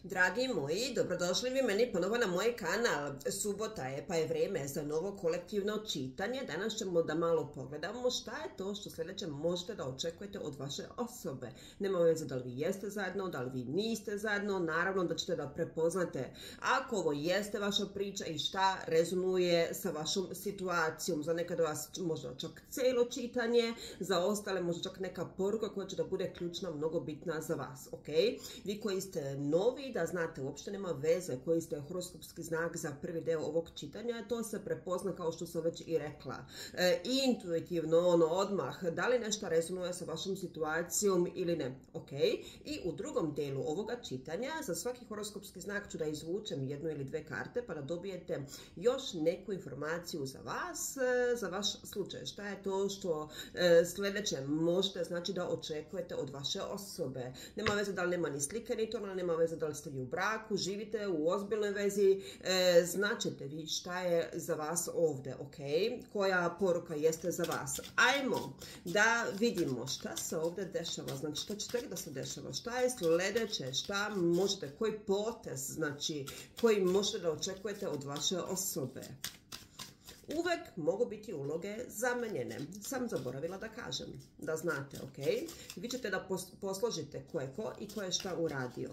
Dragi moji, dobrodošli vi meni ponovo na moj kanal. Subota je pa je vrijeme za novo kolektivno čitanje. Danas ćemo da malo pogledamo šta je to što sljedeće možete da očekujete od vaše osobe. Nema veze da li vi jeste zajedno, da li vi niste zajedno, naravno da ćete da prepoznate ako ovo jeste vaša priča i šta rezonuje sa vašom situacijom. Za nekada vas možda čak cijelo čitanje, za ostale možda čak neka poruka koja će da bude ključna, mnogo bitna za vas, ok? Vi koji ste novi, da znate, uopšte nema veze koji ste horoskopski znak za prvi deo ovog čitanja, to se prepozna kao što sam već i rekla. Intuitivno, odmah, da li nešto rezonuje sa vašom situacijom ili ne, ok? I u drugom delu ovoga čitanja, za svaki horoskopski znak ću da izvučem jednu ili dve karte pa da dobijete još neku informaciju za vas, za vaš slučaj. Šta je to što sljedeće možete znači da očekujete od vaše osobe. Nema veze da li nema ni slike ni tona, nema veze da li ste vi u braku, živite u ozbiljnoj vezi, značite vi šta je za vas ovdje, ok? Koja poruka jeste za vas. Ajmo da vidimo šta se ovdje dešava, znači šta će tek da se dešava, šta je sljedeće, šta možete, koji potez, znači koji možete da očekujete od vaše osobe. Uvek mogu biti uloge zamenjene. Sam zaboravila da kažem, da znate, ok? Vi ćete da posložite ko je ko i ko je šta uradio.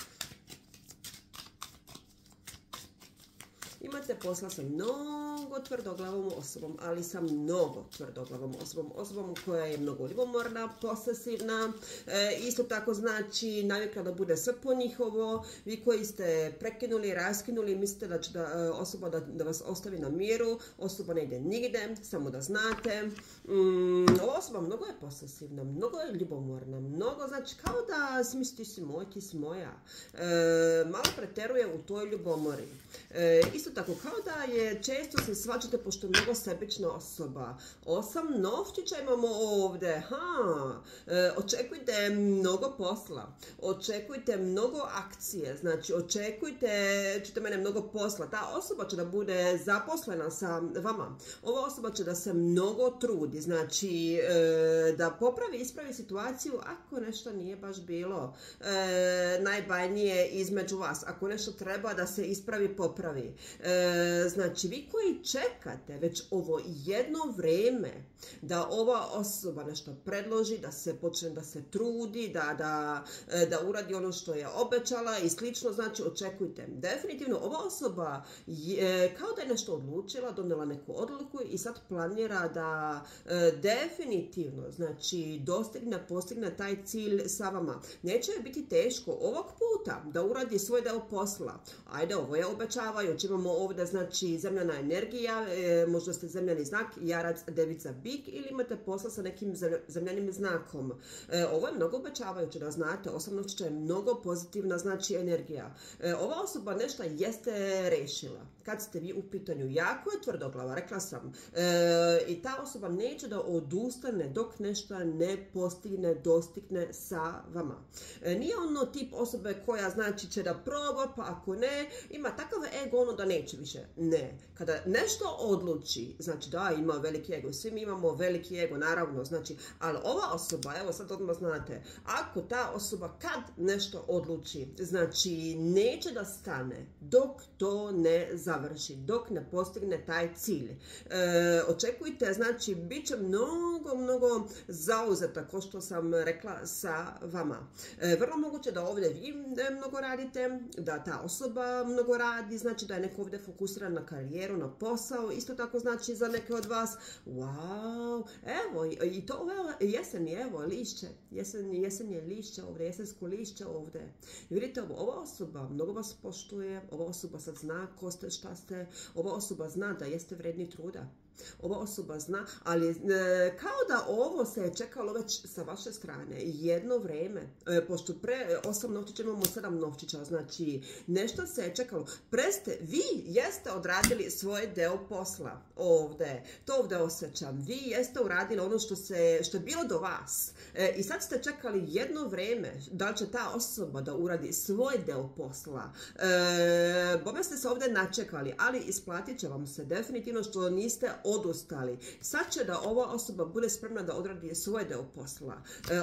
Imate posla sa mnogo tvrdoglavom osobom, ali sa mnogo tvrdoglavom osobom koja je mnogo ljubomorna, posesivna, isto tako znači navikla da bude sve po njihovo. Vi koji ste prekinuli, raskinuli, mislite da će osoba da vas ostavi na miru, osoba ne ide nigde, samo da znate. Ova osoba mnogo je posesivna, mnogo je ljubomorna, mnogo, znači kao da smisli ti si moj, ti si moja. Malo preteruje u toj ljubomori. Isto tako, kao da je često se svađate pošto je mnogo sebična osoba. 8 novčića imamo ovdje. Očekujte mnogo posla. Očekujte mnogo akcije. Znači, čujte mene, mnogo posla. Ta osoba će da bude zaposlena sa vama. Ova osoba će da se mnogo trudi. Znači, da popravi, ispravi situaciju ako nešto nije baš bilo najbajnije između vas. Ako nešto treba da se ispravi, popravi. Znači, vi koji čekate već ovo jedno vrijeme da ova osoba nešto predloži, da se počne da se trudi, da uradi ono što je obećala i slično, znači očekujte. Definitivno ova osoba je, kao da je nešto odlučila, donela neku odluku i sad planira da definitivno, znači, postigne taj cilj sa vama. Neće joj biti teško ovog puta da uradi svoj deo posla. Ajde, ovo je obećavajuće. Imamo ovdje, znači, zemljana energija, možda ste zemljani znak, jarac, devica, bik, ili imate posla sa nekim zemljanim znakom. Ovo je mnogo obećavajuće, da znate, osobnošća je mnogo pozitivna, znači, energija. Ova osoba nešto jeste rešila. Kad ste vi u pitanju, jako je tvrdoglava, rekla sam, i ta osoba neće da odustane dok nešto ne postigne, dostigne sa vama. Nije ono tip osobe koja, znači, će da proba, pa ako ne, ima takav ego, ono da neće više. Ne. Kada nešto odluči, znači da, ima veliki ego, svi mi imamo veliki ego, naravno, znači, ali ova osoba, evo sad odmah znate, ako ta osoba kad nešto odluči, znači neće da stane dok to ne završi, dok ne postigne taj cilj. Očekujte, znači, bit će mnogo zauzeta, kao što sam rekla, sa vama. Vrlo moguće da ovdje vi mnogo radite, da ta osoba mnogo radi, znači da je neko ovdje fokusiran na karijeru, na posao, isto tako znači za neke od vas, wow, evo, i to jesen je, evo, lišće, jesen je lišće ovdje, jesensko lišće ovdje. I vidite, ova osoba mnogo vas poštuje, ova osoba sad zna ko ste, šta ste, ova osoba zna da jeste vredni truda. Ova osoba zna, ali kao da ovo se je čekalo već sa vaše strane jedno vrijeme, pošto pre 8 novčića imamo 7 novčića, znači nešto se je čekalo. Vi jeste odradili svoj deo posla ovdje, to ovdje osjećam, vi jeste uradili ono što je bilo do vas i sad ste čekali jedno vrijeme da li će ta osoba da uradi svoj deo posla. Bome ste se ovdje načekali, ali isplatit će vam se definitivno što niste odustali. Sad će da ova osoba bude spremna da odradi svoj deo posla.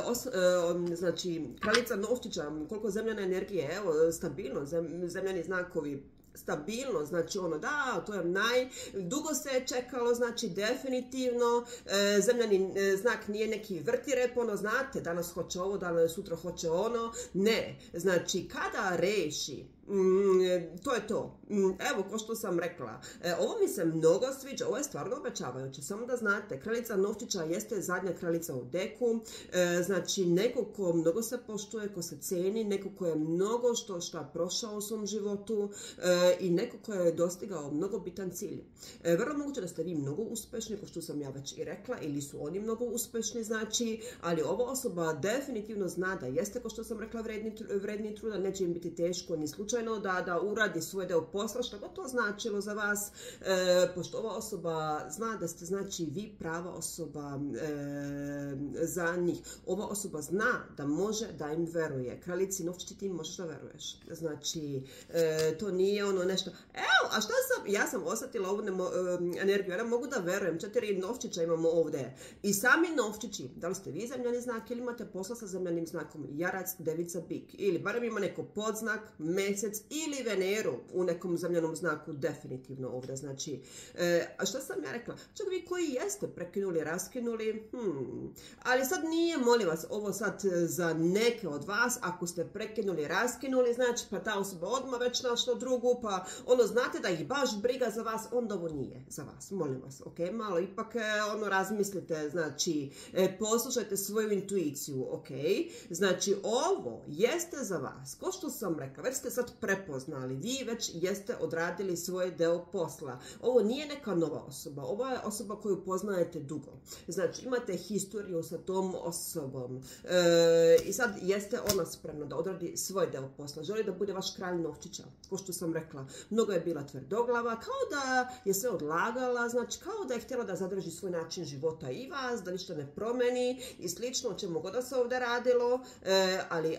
Znači, kraljica novčića, koliko zemljane energije, evo, stabilno, zemljani znakovi, stabilno, znači ono da, to je dugo se je čekalo, znači definitivno, zemljani znak nije neki vrtirep, ono znate, danas hoće ovo, danas sutra hoće ono, ne, znači kada reši, to je to. Evo, ko što sam rekla, ovo mi se mnogo sviđa, ovo je stvarno obećavajuće, samo da znate, kraljica novčića jeste zadnja kraljica u deku, znači neko ko mnogo se poštuje, ko se ceni, neko ko je mnogo što prošao u svom životu i neko ko je dostigao mnogo bitan cilj. Vrlo moguće da ste vi mnogo uspešni, kao što sam ja već i rekla, ili su oni mnogo uspešni, znači, ali ova osoba definitivno zna da jeste, kao što sam rekla, vredni truda, neće im biti teško ni slučajno da uradi svoj deo posla, što god to značilo za vas, pošto ova osoba zna da ste, znači, vi prava osoba za njih. Ova osoba zna da može da im veruje. Kraljici novčići ti možeš da veruješ. Znači, to nije ono nešto, evo, a šta sam, ja sam osjetila ovu energiju, ja mogu da verujem, 4 novčića imamo ovdje. I sami novčići, da li ste vi zemljani znak ili imate posla sa zemljanim znakom, jarac, devica, bik, ili barem ima neko podznak, mesec ili Veneru u nekom zemljanom znaku, definitivno ovdje, znači, a što sam ja rekla, čak vi koji jeste prekinuli, raskinuli, ali sad nije, molim vas, ovo sad za neke od vas, ako ste prekinuli, raskinuli, znači, pa ta osoba odmah već našla drugu, pa ono, znate da ih baš briga za vas, onda ovo nije za vas, molim vas, ok, malo ipak ono razmislite, znači, poslušajte svoju intuiciju, ok, znači, ovo jeste za vas, ko što sam rekla, već ste sad prepoznali, vi već jeste odradili svoj deo posla. Ovo nije neka nova osoba, ovo je osoba koju poznajete dugo. Znači, imate historiju sa tom osobom i sad jeste ona spremna da odradi svoj deo posla. Želi da bude vaš kralj novčića, kao što sam rekla. Mnogo je bila tvrdoglava, kao da je sve odlagala, znači kao da je htjela da zadrži svoj način života i vas, da ništa ne promeni i slično, o čemu god da se ovdje radilo, ali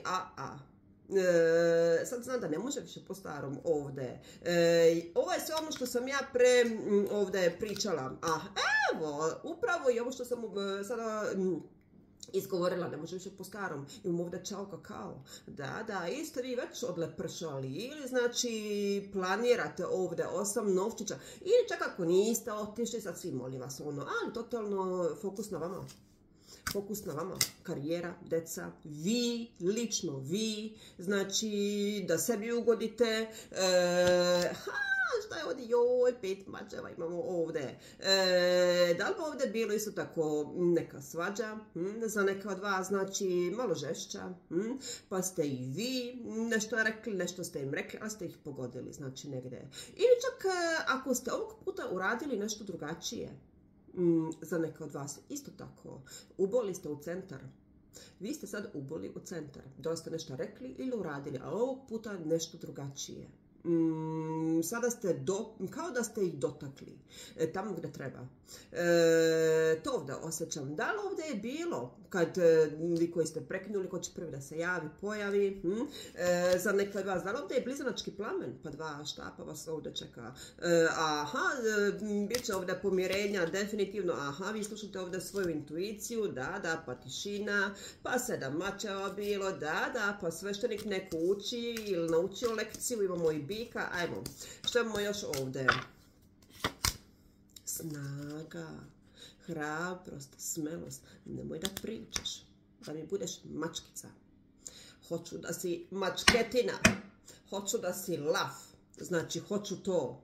sad znam da ne može više po starom ovdje. Ovo je sve ono što sam ja ovdje pričala. Evo, upravo i ovo što sam sada izgovorila, ne može više po starom. Imamo ovdje čao kakao. Da, isto vi već odlepršali. Ili znači planirate ovdje 8 novčića. Ili čak ako niste otišli, sad svi molim vas ono, ali totalno fokus na vama. Fokus na vama, karijera, deca, vi, lično vi, znači da sebi ugodite, šta je ovdje, joj, 5 mačeva imamo ovdje. Da li bi ovdje bilo isto tako neka svađa, za neka od vas, znači malo žešća, pa ste i vi nešto rekli, nešto ste im rekli, a ste ih pogodili, znači negdje. Ili čak ako ste ovog puta uradili nešto drugačije, za neke od vas isto tako, uboli ste u centar. Vi ste sad uboli u centar. Da li ste nešto rekli ili uradili, a ovog puta nešto drugačije. Sada ste kao da ste ih dotakli tamo gdje treba. To ovdje osjećam. Da li ovdje je bilo kad vi koji ste prekinuli, ko će prvi da se pojavi, za neke od vas, da li ovdje je blizanački plamen, pa 2 štapa vas ovdje čeka. Bit će ovdje pomirenja, definitivno, vi slušate ovdje svoju intuiciju, da, pa tišina, pa 7 mačeva bilo, da, pa sveštenik neko uči ili naučio lekciju, imamo i bika, ajmo, što imamo još ovdje? Snaga, hrabrost, smelost, nemoj da pričaš, da mi budeš mačkica. Hoću da si mačketina, hoću da si lav, znači hoću to.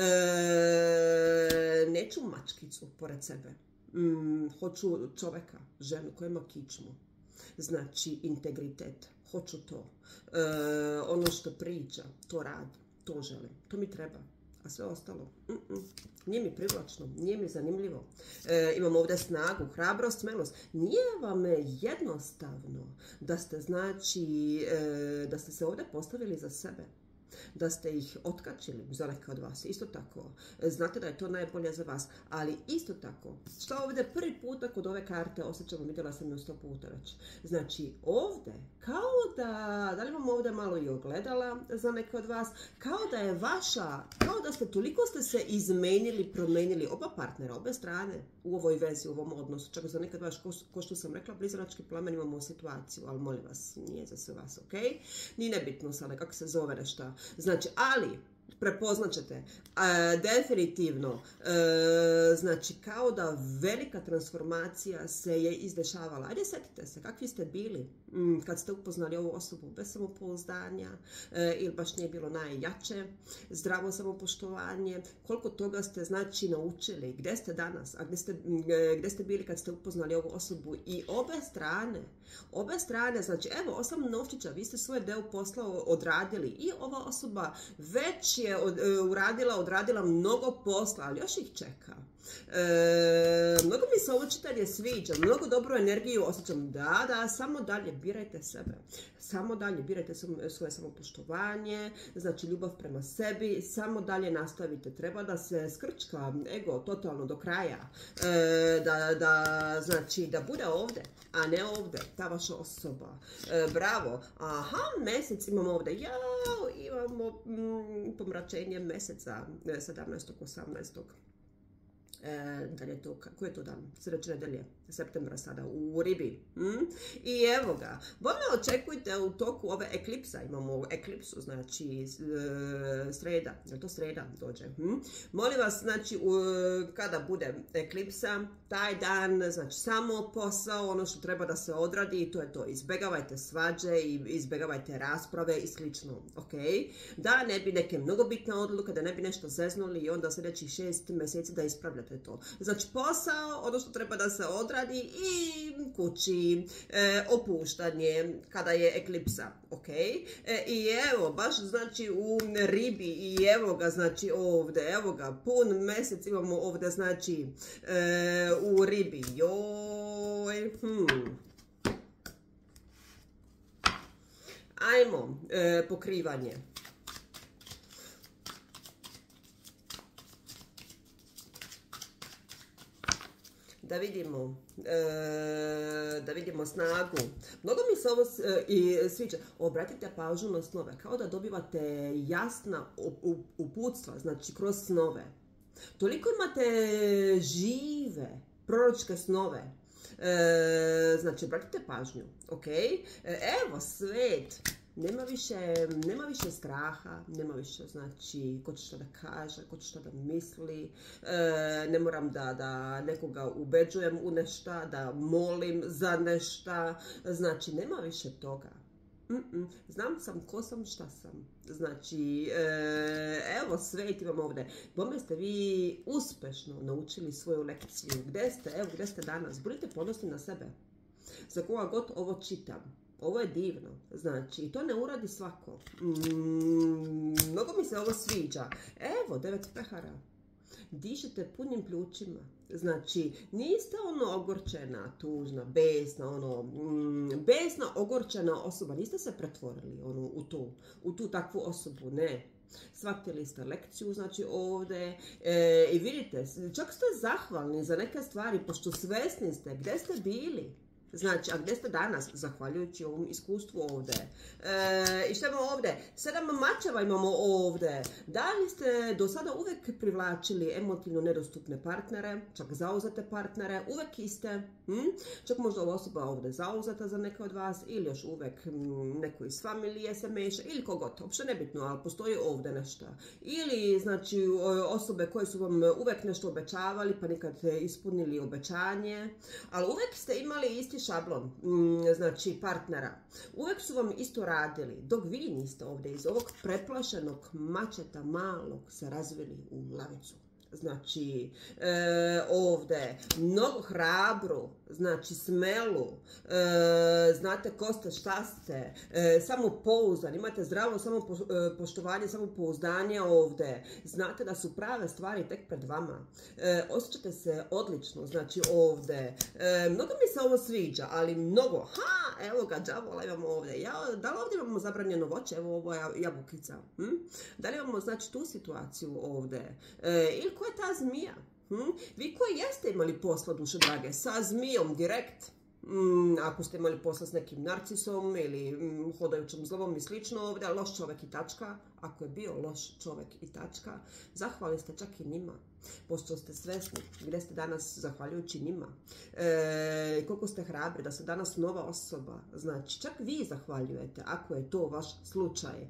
Neću mačkicu pored sebe, hoću čoveka, ženu koja ima kičmu, znači integritet, hoću to. Ono što priča, to radi, to želim, to mi treba. A sve ostalo, nije mi privlačno, nije mi zanimljivo. Imamo ovdje snagu, hrabrost, smelost. Nije vam jednostavno da ste, znači, da ste se ovdje postavili za sebe. da ste ih otkačili za neke od vas, isto tako. Znate da je to najbolje za vas, ali isto tako, što ovdje prvi puta kod ove karte osjećamo, vidjela sam ju 100 puta već. Znači, ovdje, kao da li imamo ovdje malo i ogledala za neke od vas, kao da je vaša, kao da ste, toliko ste se izmenili, promenili, oba partnera, obe strane u ovoj vezi, u ovom odnosu. Čak za nekad vaš, ko što sam rekla, blizanački plamen, imamo situaciju, ali molim vas, nije za sve vas, ok? Nije nebitno sada kako se zove nešto. Znači, ali prepoznat ćete definitivno, znači kao da velika transformacija se je izdešavala. Ajde, sjetite se kakvi ste bili kad ste upoznali ovu osobu bez samopouzdanja ili baš nije bilo najjače, zdravo samopoštovanje, koliko toga ste znači naučili, gdje ste danas, a gdje ste bili kad ste upoznali ovu osobu. I obe strane, znači evo 8 novčića, vi ste svoj deo posla odradili i ova osoba već je odradila mnogo posla, ali još ih čeka. Mnogo mi se ovo čitanje sviđa, mnogo dobru energiju osjećam. Da, samo dalje, birajte sebe. Samo dalje, birajte svoje samopoštovanje, znači ljubav prema sebi, samo dalje nastavite. Treba da se skrčka ego totalno do kraja, znači da bude ovdje, a ne ovdje, ta vaša osoba. Bravo, aha, mjesec imamo ovdje, imamo pomračenje mjeseca 17.18. Da li je to, koji je to dan? Srećne nedelje, septembra sada, u ribi. I evo ga, vama očekujte u toku ove eklipsa, imamo eklipsu, znači sreda, je to sreda dođe? Molim vas, znači kada bude eklipsa, taj dan, znači samo posao, ono što treba da se odradi i to je to. Izbjegavajte svađe i izbjegavajte rasprave i slično, ok? Da ne bi neke mnogo bitne odluke, da ne bi nešto zeznuli i onda sljedećih 6 mjeseci da ispravljate to. Znači posao, ono što treba da se odradi i kući, opuštanje kada je eklipsa, ok? I evo, baš znači u ribi i evo ga, znači ovdje, evo ga, pun mjesec imamo ovdje, znači u ribi, joj, Ajmo, pokrivanje. Da vidimo snagu. Mnogo mi se ovo sviđa. Obratite pažnju na snove, kao da dobivate jasna uputstva, znači kroz snove. Toliko imate žive proročke snove. Znači, obratite pažnju, ok? Evo, svet. Nema više straha, nema više, znači, ko će šta da kaže, ko će šta da misli, ne moram da nekoga ubeđujem u nešta, da molim za nešta, znači, nema više toga. Znam sam ko sam, šta sam. Znači, evo svet imam ovdje. Bome ste vi uspešno naučili svoju lekciju. Gdje ste danas? Budite ponosni na sebe. Za koga god ovo čitam. Ovo je divno, znači, i to ne uradi svako. Mnogo mi se ovo sviđa. Evo, 9 pehara. Dišite punim pljučima. Znači, niste ogorčena, tužna, besna, ogorčena osoba. Niste se pretvorili u tu takvu osobu, ne. Shvatili ste lekciju, znači ovdje, i vidite, čak ste zahvalni za neke stvari, pošto svesni ste gdje ste bili. Znači, a gdje ste danas, zahvaljujući ovom iskustvu ovdje? I što imamo ovdje? 7 mačeva imamo ovdje. Da li ste do sada uvijek privlačili emotivno nedostupne partnere, čak zauzete partnere, uvijek iste? Čak možda ova osoba ovdje zauzeta za neke od vas, ili još uvijek neko iz familije se meša, ili kogod, uopšte nebitno, ali postoji ovdje nešto. Ili, znači, osobe koje su vam uvijek nešto obećavali, pa nikad ispunili obećanje, ali uvijek ste imali isti šablon, znači partnera. Uvijek su vam isto radili, dok vi niste ovdje iz ovog preplašenog mačeta malog se razvili u lavicu. Znači, ovdje mnogo hrabru, znači smelu, znate ko ste, šta ste, samopouzdan, imate zdravo samopoštovanje, samopouzdanje ovdje, znate da su prave stvari tek pred vama, osjećate se odlično, znači ovdje, mnogo mi se ovo sviđa, ali mnogo, evo ga, đavola imamo ovdje, da li ovdje imamo zabranjeno voće, evo ovo je jabukica, da li imamo znači tu situaciju ovdje, ili ko je ta zmija? Vi koji jeste imali posla, duše drage, sa zmijom direkt, ako ste imali posla s nekim narcisom ili hodajućom zlobom i slično ovdje, loš čovjek i tačka, ako je bio loš čovjek i tačka, zahvalili ste čak i njima, pošto ste svesni gdje ste danas zahvaljujući njima, koliko ste hrabri da ste danas nova osoba, znači čak vi zahvaljujete ako je to vaš slučaj.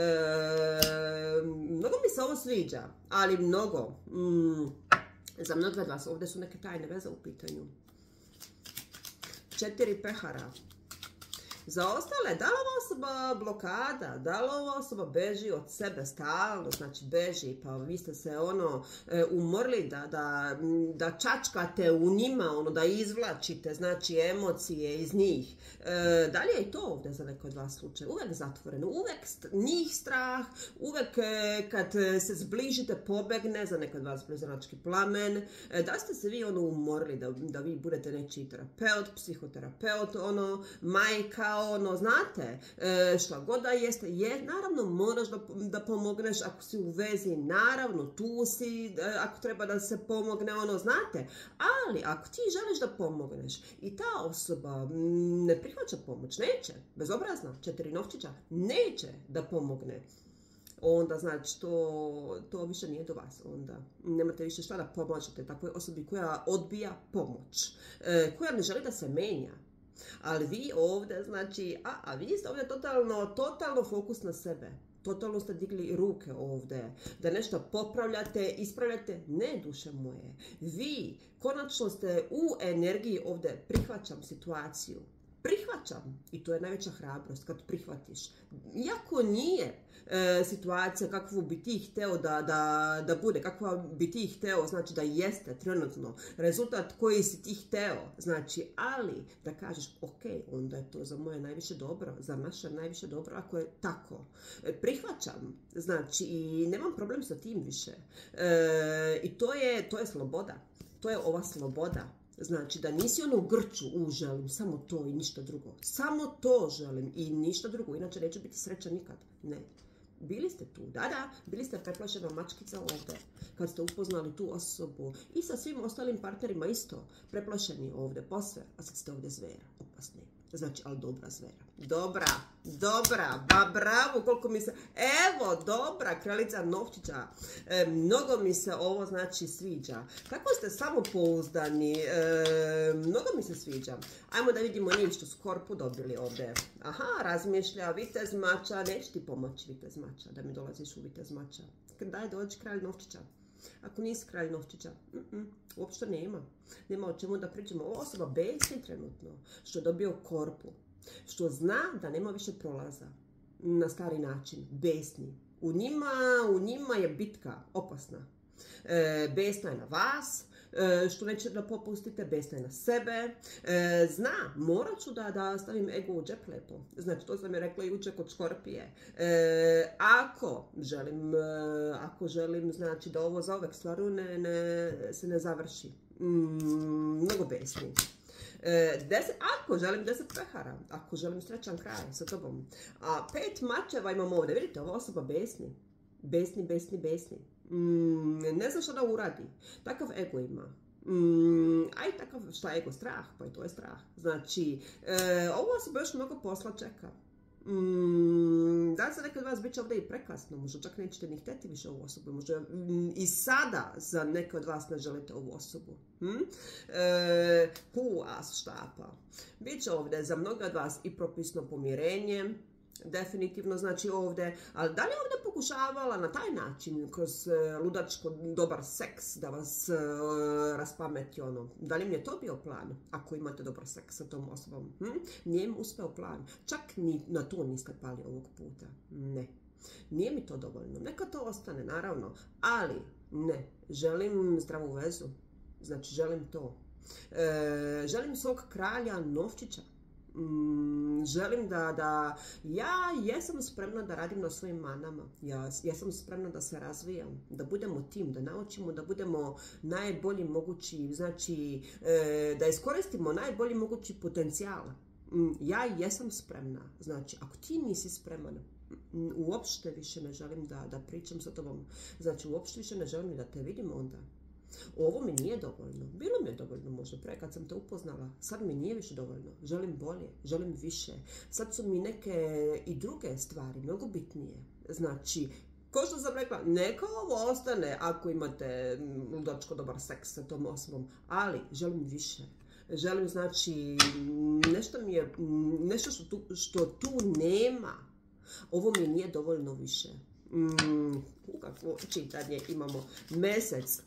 Mnogo mi se ovo sviđa, ali mnogo, za mnogo od vas ovdje su neke tajne veze u pitanju. 4 pehara. Za ostale, da li ova osoba blokada, da li ova osoba beži od sebe stalno, znači beži, pa vi ste se umorili da čačkate u njima, da izvlačite, znači emocije iz njih. Da li je i to ovdje za neko od vas slučaj? Uvek zatvoreno, uvek njih strah, uvek kad se zbližite pobegne, za neko od vas blizanački plamen. Da ste se vi umorili da vi budete nečiji terapeut, psihoterapeut, majka, znate, šta god da jeste, naravno moraš da pomogneš ako si u vezi, naravno tu si, ako treba da se pomogne, znate, ali ako ti želiš da pomogneš i ta osoba ne prihvaća pomoć, neće, bezobrazna, 4 novčića, neće da pomogne, onda znači to više nije do vas, onda nemate više šta da pomažete takvoj osobi koja odbija pomoć, koja ne želi da se menja. Ali vi ovdje, znači, vi ste ovdje totalno fokus na sebe. Totalno ste digli ruke ovdje. Da nešto popravljate, ispravljate. Ne, duše moje. Vi konačno ste u energiji ovdje. Prihvaćam situaciju. Prihvaćam. I to je najveća hrabrost kad prihvatiš. Iako nije situacija kakvu bi ti hteo da bude, kakva bi ti hteo, znači da jeste trenutno rezultat koji si ti hteo, znači, ali da kažeš ok, onda je to za moje najviše dobro, za naše najviše dobro ako je tako. Prihvaćam, znači, i nemam problem sa tim više. I to je sloboda, to je ova sloboda. Znači da nisi u grču, želim samo to i ništa drugo. Samo to želim i ništa drugo, inače neću biti srećan nikad. Ne. Bili ste tu, da, bili ste preplašena mačkica ovdje, kad ste upoznali tu osobu i sa svim ostalim partnerima isto, preplašeni ovdje, posve, a sad ste ovdje zvera, opasni. Znači, ali dobra zvera. Dobra, bravo, koliko mi se, evo, dobra, kraljica novčića, mnogo mi se ovo, znači, sviđa. Kako ste samopouzdani, mnogo mi se sviđa. Ajmo da vidimo njih što su korpu dobili ovdje. Aha, razmišlja, vitez mača, neće ti pomoći vitez mača, da mi dolaziš u vitez mača. Daj, dođi kralj novčića. Ako nisi kralj novčića, uopšte nema. Nema o čemu da pričamo. Ova osoba besni trenutno, što je dobio korpu, što zna da nema više prolaza na stari način, besni. U njima je bitka opasna. Besna je na vas, što neće da popustite, besna je na sebe. Zna, morat ću da stavim ego u džep lepo. Znači, to sam je rekla jučer kod Škorpije. Ako želim, znači, da ovo zauvek stvarno se ne završi. Mnogo besni. Ako želim 10 pehara, ako želim srećan kraj sa tobom. A 5 mačeva imamo ovdje. Vidite, ova osoba besni. Besni. Ne zna šta da uradi. Takav ego ima. Aj takav šta je ego? Strah. Pa i to je strah. Znači, ovo osoba još mnogo posla čeka. Da se nekad vas bit će ovdje i prekasno, možda čak nećete ni hteti više ovu osobu, možda i sada za neke od vas ne želite ovu osobu. As štapa. Biće ovdje za mnogo od vas i propisno pomirenje, definitivno, znači ovdje, ali da li je ovdje pokušavala na taj način, kroz ludačko dobar seks, da vas raspameti da li mi je to bio plan, ako imate dobar seks sa tom osobom? Nije im uspeo plan, čak ni na to niste pali ovog puta, ne. Nije mi to dovoljno, neka to ostane, naravno, ali ne, želim zdravu vezu, znači želim to. Želim svog kralja Novčića. Želim da ja jesam spremna da radim na svojim manama. Ja sam spremna da se razvijam, da budemo tim, da naučimo da budemo najbolji mogući, znači da iskoristimo najbolji mogući potencijal. Ja jesam spremna. Znači, ako ti nisi spreman, uopšte više ne želim da pričam sa tobom. Znači, uopšte više ne želim da te vidim onda. Ovo mi nije dovoljno. Bilo mi je dovoljno možda pre kad sam te upoznala. Sad mi nije više dovoljno. Želim bolje, želim više. Sad su mi neke i druge stvari mnogo bitnije. Znači, ko što sam rekla, neka ovo ostane ako imate ludačko dobar seks sa tom osobom, ali želim više. Želim, znači, nešto što tu nema. Ovo mi nije dovoljno više. Kako čitanje imamo. Mesec.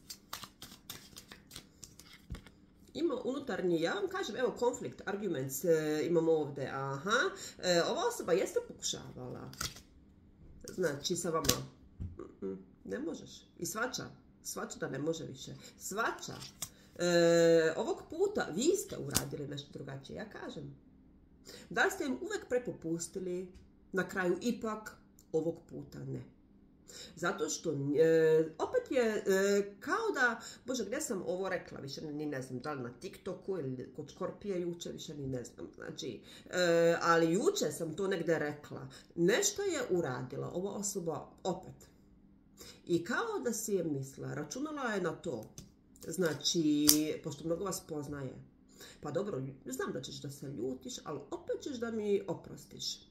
Ima unutarnji, ja vam kažem, evo, konflikt, arguments imamo ovdje, ova osoba jeste pokušavala, znači, sa vama, ne možeš, i svača da ne može više, svača, ovog puta vi ste uradili nešto drugačije, ja kažem, da li ste im uvek prepopustili, na kraju ipak, ovog puta ne. Zato što opet je kao da, bože, gdje sam ovo rekla, više ni ne znam, da li na TikToku ili kod Škorpije juče, više ni ne znam, znači, ali juče sam to negdje rekla, nešto je uradila ova osoba opet. I kao da si je mislila, računala je na to, znači, pošto mnogo vas poznaje, pa dobro, znam da ćeš da se ljutiš, ali opet ćeš da mi oprostiš.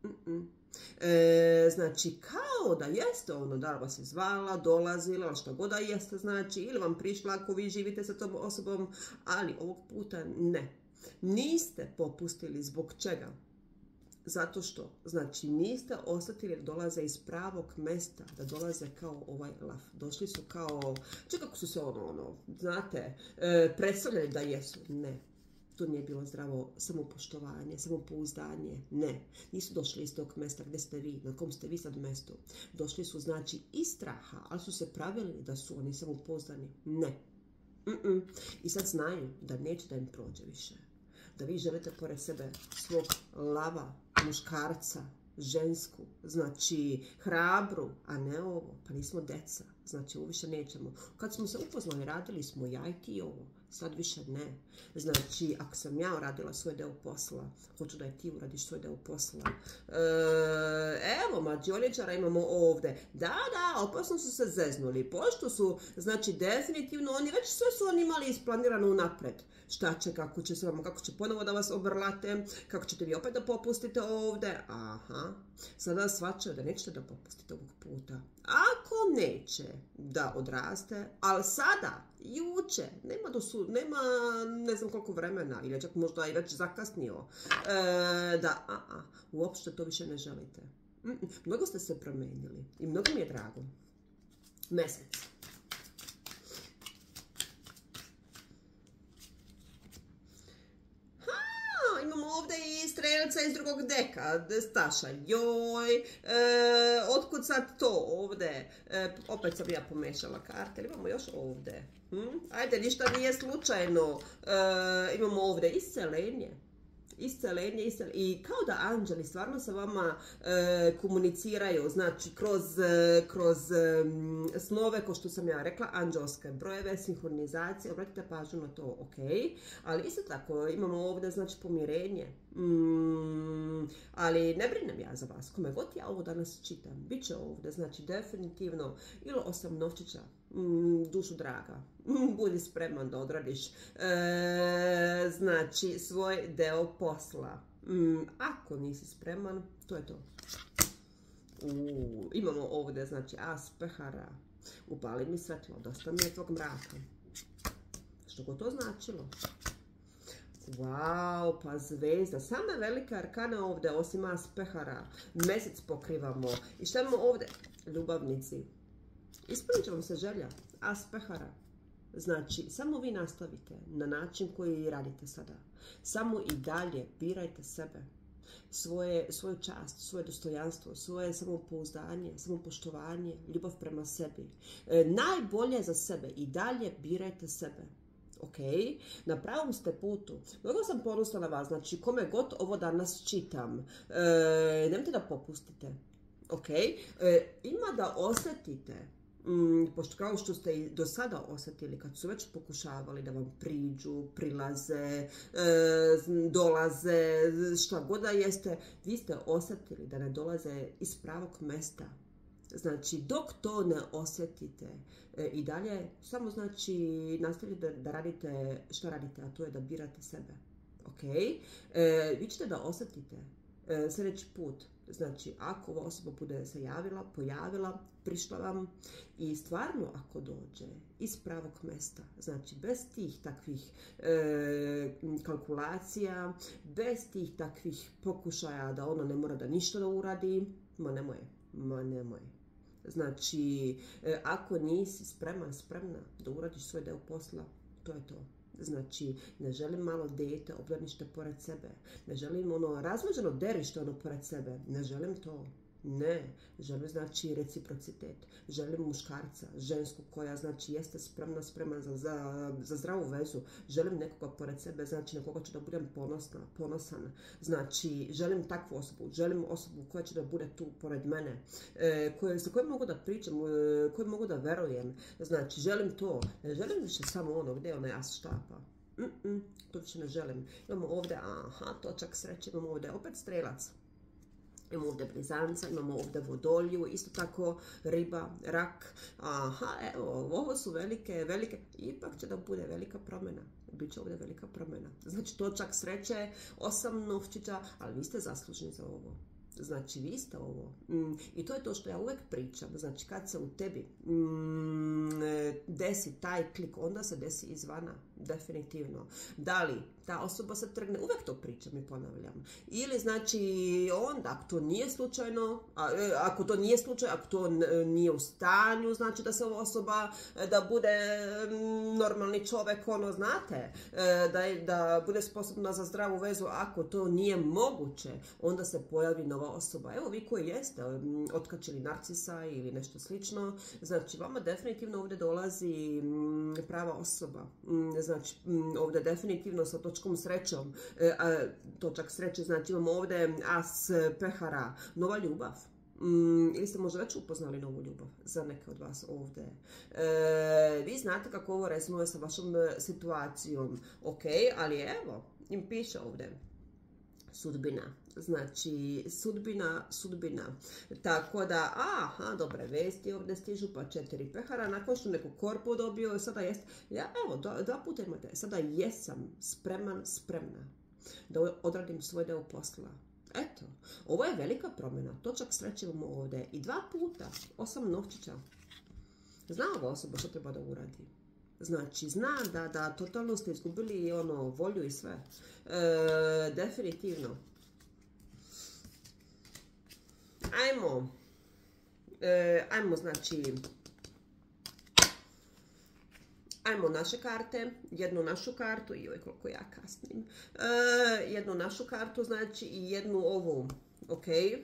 Znači, kao da jeste ono, da li vas je zvala, dolazila, što god da jeste, znači, ili vam prišla ako vi živite sa tom osobom, ali ovog puta ne. Niste popustili, zbog čega? Zato što, znači, niste osjetili da dolaze iz pravog mesta, da dolaze kao ovaj lav. Došli su kao, kako su se znate, predstavljali da jesu. Ne. To nije bilo zdravo samopoštovanje, samopouzdanje. Ne. Nisu došli iz tog mesta gdje ste vi, na kom ste vi sad mjestu. Došli su, znači, iz straha, ali su se pravili da su oni samopouzdani. Ne. I sad znaju da neće da im prođe više. Da vi želite pored sebe svog lava, muškarca, žensku, znači hrabru, a ne ovo, pa nismo deca, znači ovo više nećemo. Kad smo se upoznali, radili smo ja i ti ovo, sad više ne. Znači, ako sam ja uradila svoj deo posla, hoću da i ti uradiš svoj deo posla. Evo, mađioničara imamo ovdje. Da, opasno su se zeznuli, pošto su, znači, definitivno, već sve su oni imali isplanirano unapred. Šta će, kako će ponovo da vas obrlate, kako ćete vi opet da popustite ovdje. Sada shvaćaju da nećete da popustite ovog puta. Ako neće da odraste, ali sada, juče, nema ne znam koliko vremena, ili čak možda i već zakasnio, uopšte to više ne želite. Mnogo ste se promenili i mnogo mi je drago. Mesec. Imamo ovdje i strelca iz drugog deka, Staša, joj, otkud sad to ovdje, opet sam ja pomešala karte, imamo još ovdje, ajde, ništa nije slučajno, imamo ovdje iscelenje. I kao da anđeli stvarno sa vama komuniciraju, znači kroz snove, ko što sam ja rekla, anđelske brojeve, sinhronizacije, obratite pažnju na to, ok, ali isto tako imamo ovdje, znači, pomirenje, ali ne brinem ja za vas, kome god ja ovo danas čitam, bit će ovdje, znači, definitivno, ili 8 novčića, dušu draga, budi spreman da odradiš, znači, svoj deo posla. Ako nisi spreman, to je to. Imamo ovdje, znači, as pehara, upali mi svetlo, dosta mi je tvog mraka. Što god to značilo? Wow, pa zvezda, same velike arkane ovdje, osim as pehara, mesec pokrivamo. I šta imamo ovdje? Ljubavnici. Ispunit će vam se želja, as pehara. Znači, samo vi nastavite na način koji radite sada. Samo i dalje birajte sebe, svoju čast, svoje dostojanstvo, svoje samopouzdanje, samopoštovanje, ljubav prema sebi. Najbolje za sebe i dalje birajte sebe. ok? Na pravom ste putu. Mnogo sam ponosna na vas, znači kome god ovo danas čitam, nemojte da popustite, ok? Ima da osjetite, pošto kao što ste i do sada osjetili, kad su već pokušavali da vam priđu, prilaze, dolaze, šta god da jeste, vi ste osjetili da ne dolaze iz pravog mesta. Znači, dok to ne osjetite i dalje, samo znači nastavite da radite što radite, a to je da birate sebe. Ok? Vi ćete da osjetite sljedeći put. Znači, ako ova osoba bude se javila, pojavila, prišla vam i stvarno ako dođe iz pravog mesta, znači bez tih takvih kalkulacija, bez tih takvih pokušaja da ono ne mora da ništa da uradi, ma nemoj. Znači, ako nisi spremna da uradiš svoj deo posla, to je to. Znači, ne želim malo dete, obdanište pored sebe. Ne želim ono razmaženo derište ono pored sebe. Ne želim to. Ne. Želim znači reciprocitet. Želim muškarca, žensku koja znači jeste spremna za zdravu vezu. Želim nekoga pored sebe, znači na koga ću da budem ponosan. Znači, želim takvu osobu. Želim osobu koja će da bude tu pored mene. Sa kojom mogu da pričam, kojom mogu da verujem. Znači, želim to. Ne želim više samo ono gdje ona as štapa. To više ne želim. Imamo ovdje, točak sreće, imamo ovdje opet strelac. Imamo ovdje blizanca, imamo ovdje vodolju, isto tako riba, rak. Evo, ovo su velike, ipak će da bude velika promjena. Biće ovdje velika promjena. Znači, točak sreće, 8 novčića, ali vi ste zaslužni za ovo. Znači, vi ste ovo. I to je to što ja uvijek pričam. Znači, kad se u tebi desi taj klik, onda se desi izvana. Definitivno. Da li ta osoba se trgne, uvijek to pričam i ponavljam. Ili znači onda, ako to nije slučajno, ako to nije u stanju, znači da se ova osoba, da bude normalni čovjek, ono, znate, da bude sposobna za zdravu vezu, ako to nije moguće, onda se pojavi nova osoba. Evo vi koji jeste otkačili narcisa ili nešto slično, znači vama definitivno ovdje dolazi prava osoba. Znači, ovdje definitivno sa točkom srećom, točak sreće, znači imamo ovdje as pehara, nova ljubav. Ili ste možda već upoznali novu ljubav za neke od vas ovdje. Vi znate kako ovo rezonuje sa vašom situacijom, ok, ali evo, im piše ovdje sudbina. Znači, sudbina. Tako da, dobre vesti ovdje stižu, pa 4 pehara, nakon što neku korpu dobio, sada jest, evo, 2 puta imate, sada jesam spremna da odradim svoj deo posla. Eto, ovo je velika promjena, točak sreće imamo ovdje i 2 puta, 8 novčića. Zna ova osoba što treba da uradi. Znači, zna da totalno ste izgubili ono, volju i sve. Definitivno. Ajmo, znači, ajmo naše karte, jednu našu kartu, joj koliko ja kasnim, jednu našu kartu, znači, i jednu ovu, ok.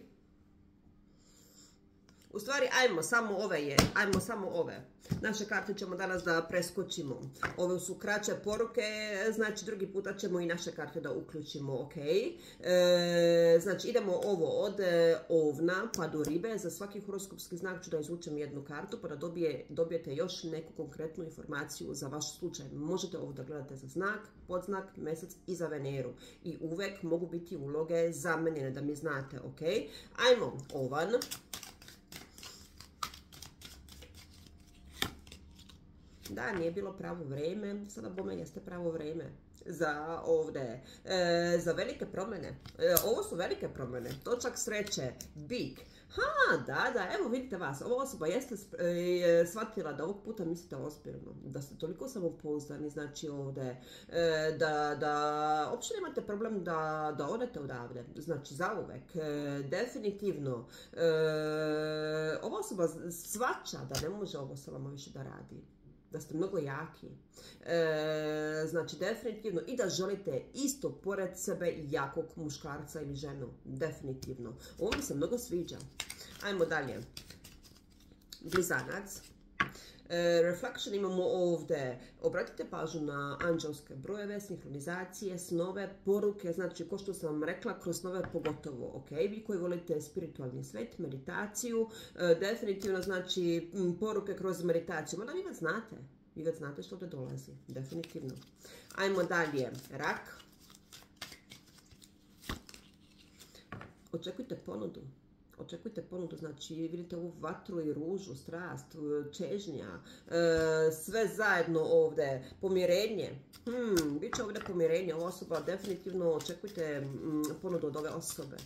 U stvari, ajmo samo ove. Naše karte ćemo danas da preskočimo. Ove su kraće poruke, znači drugi puta ćemo i naše karte da uključimo, ok. Znači idemo ovo od ovna pa do ribe. Za svaki horoskopski znak ću da izvučem jednu kartu pa da dobijete još neku konkretnu informaciju za vaš slučaj. Možete ovo da gledate za znak, podznak, mjesec i za Veneru. I uvek mogu biti uloge zamenjene da mi znate, ok. Ajmo, ovan. Da, nije bilo pravo vrijeme, sada bome jeste pravo vrijeme za ovdje, za velike promjene. Ovo su velike promjene, točak sreće, big. Da, evo vidite vas, ova osoba jeste shvatila da ovog puta mislite ozbiljno, da ste toliko samopouzdani, znači ovdje, da uopće nemate problem da odete odavde, znači zauvek, definitivno. Ova osoba shvaća da ne može ovo sa vama više da radi. Da ste mnogo jaki, znači definitivno, i da želite isto pored sebe jakog muškarca ili ženu, definitivno. Ovo mi se mnogo sviđa. Ajmo dalje. Blizanac. Reflection imamo ovdje. Obratite pažnju na anđelske brojeve, sinhronizacije, snove, poruke, znači ko što sam vam rekla, kroz snove pogotovo, ok? Vi koji volite spiritualni svet, meditaciju, definitivno znači poruke kroz meditaciju. Mada vi već znate što da dolazi, definitivno. Ajmo dalje, rak. Očekujte ponudu, znači vidite ovu vatru i ružu, strast, čežnja, sve zajedno ovdje, pomirenje. Bit će ovdje pomirenje, ova osoba definitivno očekujte ponudu od ove osobe.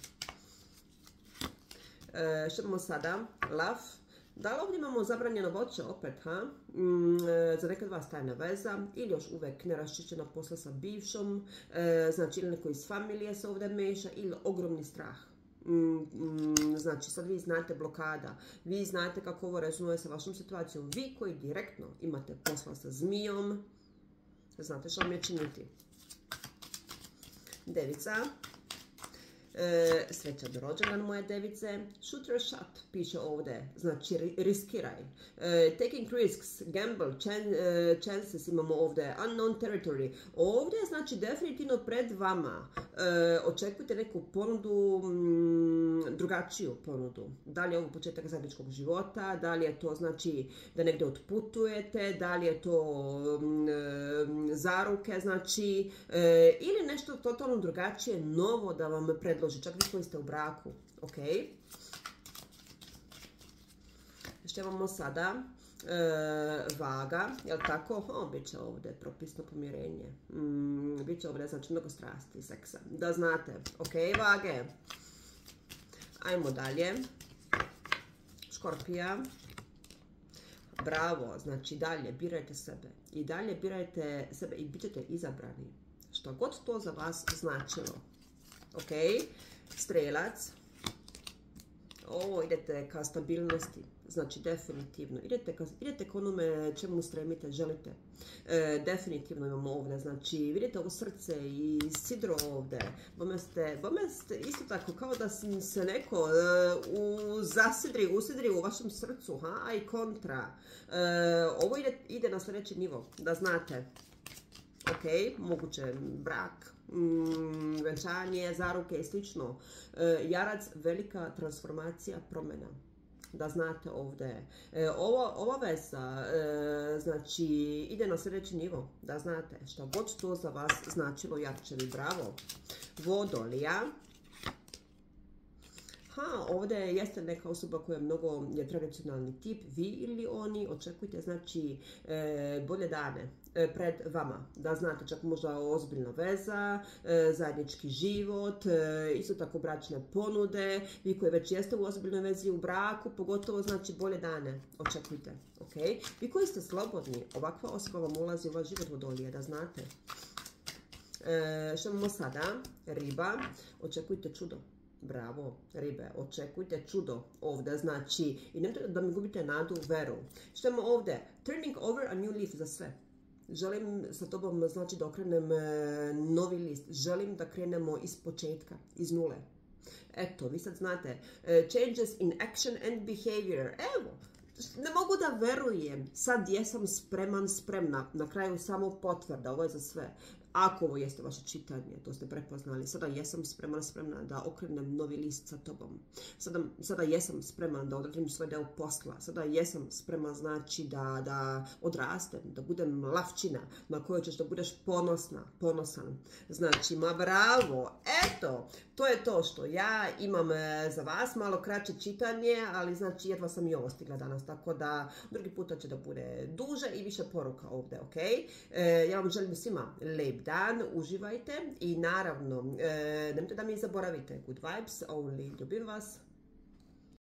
Što imamo sada? Love. Da li ovdje imamo zabranjeno voće opet, za nekad vas tajna veza ili još uvijek neraščišćena posla sa bivšom, znači ili neko iz familije se ovdje meša ili ogromni strah. Znači sad vi znate blokada, vi znate kako ovo rezonuje sa vašom situacijom, vi koji direktno imate posla sa zmijom, znate što vam je činiti. Devica. Srećan rođendan moje device. Shoot your shot, piše ovdje, znači riskiraj. Taking risks, gamble, chances imamo ovdje, unknown territory. Ovdje znači definitivno pred vama očekujte neku ponudu, drugačiju ponudu. Da li je ovo početak zajedničkog života, da li je to znači da negdje otputujete, da li je to zaruke, znači, ili nešto totalno drugačije, novo da vam predloži, čak vi koji ste u braku, ok? Što imamo sada? Vaga, jel tako? Bit će ovdje propisno pomirenje. Bit će ovdje, znači, mnogo strasti i seksa. Da znate, ok, vage. Ajmo dalje. Škorpija. Bravo, znači dalje birajte sebe. I dalje birajte sebe i bit ćete izabrani. Što god to za vas značilo. Ok, strelac. Ovo idete ka stabilnosti, znači definitivno. Idete ka onome čemu stremite, želite. Definitivno imamo ovdje, znači vidite ovo srce i sidro ovdje. Bome ste isto tako kao da se neko usidri u vašem srcu, i kontra. Ovo ide na sljedeći nivo, da znate. Ok, moguće brak, venčanje, zaruke i slično. Jarac, velika transformacija, promjena. Da znate ovdje. Ova veza, znači, ide na sljedeći nivo. Da znate, što god to za vas značilo, jarčevi, bravo. Vodolija. Ovdje jeste neka osoba koja je tradicionalni tip, vi ili oni, očekujte znači bolje dane pred vama, da znate, čak možda ozbiljna veza, zajednički život, isto tako bračne ponude, vi koji već jeste u ozbiljnoj vezi u braku, pogotovo znači bolje dane, očekujte, ok? Vi koji ste slobodni, ovakva osoba vam ulazi u vaš život, Vodolije, da znate. Što imamo sada? Riba, očekujte čudo. Bravo, ribe, očekujte čudo ovdje, znači, i nemojte da mi gubite nadu, veru. Što imamo ovdje? Turning over a new leaf za sve. Želim sa tobom, znači, da okrenem novi list. Želim da krenemo iz početka, iz nule. Eto, vi sad znate, changes in action and behavior. Evo, ne mogu da verujem, sad jesam spremna, na kraju samo potvrda, ovo je za sve. Ako ovo jeste vaše čitanje, to ste prepoznali, sada jesam spremna da okrenem novi list sa tobom. Sada jesam spreman da odradim svoj deo posla. Sada jesam spreman, znači, da odrastem, da budem lavčina na kojoj ćeš da budeš ponosan. Znači, ma bravo, eto, to je to što ja imam za vas, malo kraće čitanje, ali znači jedva sam i ovo stigla danas, tako da drugi puta će da bude duže i više poruka ovdje, ok? Ja vam želim svima lep dan, uživajte i naravno, nemojte da mi zaboravite, good vibes only, ljubim vas.